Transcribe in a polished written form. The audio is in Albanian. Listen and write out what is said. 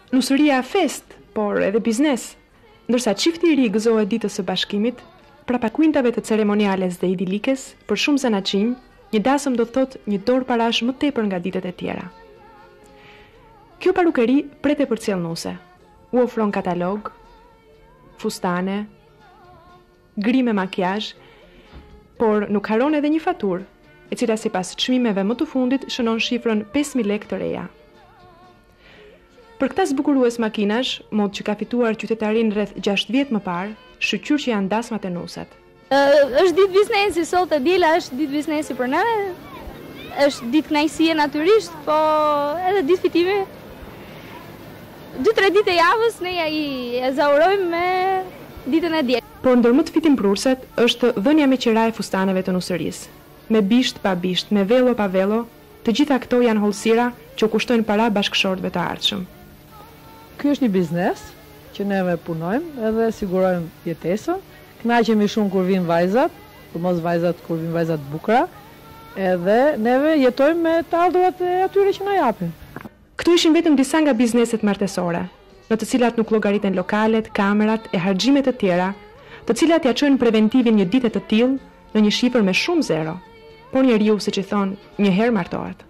Nusëria fest, por edhe biznes, ndërsa çifti i ri gëzohet ditës së bashkimit, prapakuintave të ceremoniales dhe idilikes, për shumë zanaçinj, një dasëm do thotë një dorë parash më tepër nga ditët e tjera. Kjo parukeri pret e përcjellnuese. U ofron katalog, fustane, grime makijazh, por nuk haron edhe një faturë, e cila sipas çmimeve më të fundit shënon shifrën 5.000 lekë të reja. Për këta zbukurues makinash, mod që ka fituar qytetarin rreth 6 vjet më parë, shqyr që janë dasmat e nusat. Është ditë biznesi sot e diela, është ditë biznesi për ne. Është ditë kënaqësie natyrisht, po edhe ditë fitimi. 2-3 ditë e javës ne e zaurojmë me ditën e diel. Por ndër më të fitimprurset është dhënia me qira e fustaneve të nusërisë. Me bisht pa bisht, me vello pa vello, të gjitha këto janë hollësira që kushtojnë para bashkëshortëve të ardhshëm. Ky është një biznes që neve punojmë edhe sigurojmë jetesën. Kënaqemi shumë kur vinë vajzat, por mos vajzat kur vinë vajzat bukura, edhe neve jetojmë me të ardhurat e atyre që na japin. Këtu ishin vetëm disa nga bizneset martesore, në të cilat nuk llogariten lokalet, kamerat e harxhimet të tjera, të cilat ja çojnë preventivin një dite të tillë në një shifër me shumë zero. Por njeriu, siç i thon, një herë martohet.